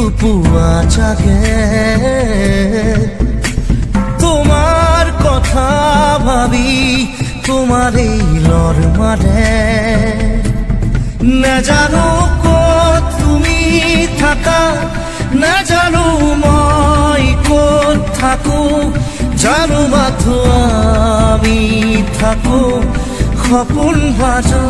পুৱা জাগে তোমাৰ কথা ভাবি তোমাৰ এই লৰ মাৰে নাজানো ক'ত তুমি থাকা নাজানো মই ক'ত থাকো জানো মাথো আমি থাকো সপোন বাজো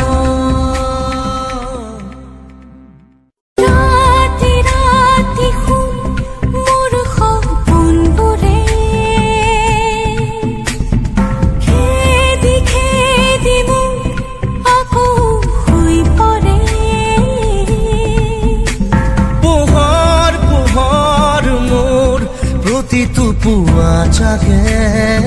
পুৱা জাগে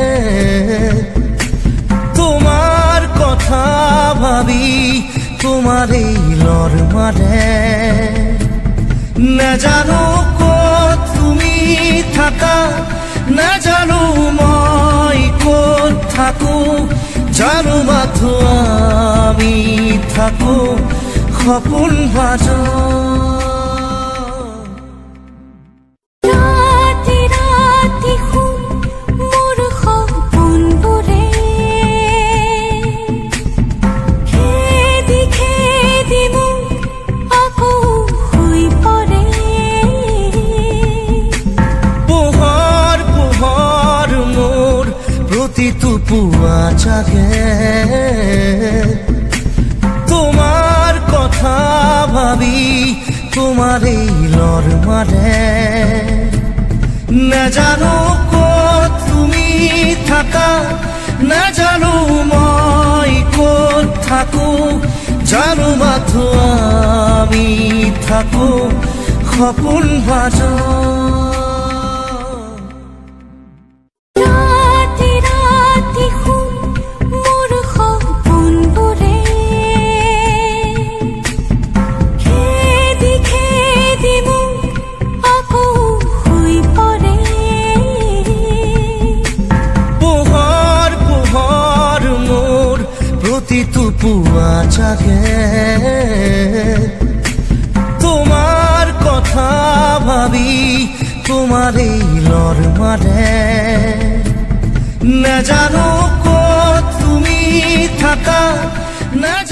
তোমাৰ কথা ভাবি তোমাৰ এই লৰ মাৰে নাজানো ক'ত তুমি থাকা নাজানো মই ক'ত থাকো জানো মাথো আমি থাকো সপোন বাজো পুৱা জাগে তোমাৰ কথা ভাবি তোমাৰ এই লৰ মাৰে নাজানো ক'ত তুমি থাকা নাজানো মই ক'ত থাকো জানো মাথো আমি থাকো সপোন বাজো পুৱা জাগে তোমাৰ কথা ভাবি তোমাৰ এই লৰ মাৰে নাজানো ক'ত তুমি থাকা